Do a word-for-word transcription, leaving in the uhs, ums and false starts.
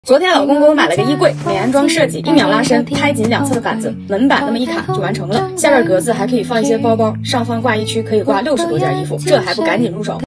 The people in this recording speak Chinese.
昨天老公给我买了个衣柜，美安装设计，一秒拉伸，开紧两侧的杆子，门板那么一卡就完成了。下边格子还可以放一些包包，上方挂衣区可以挂六十多件衣服，这还不赶紧入手？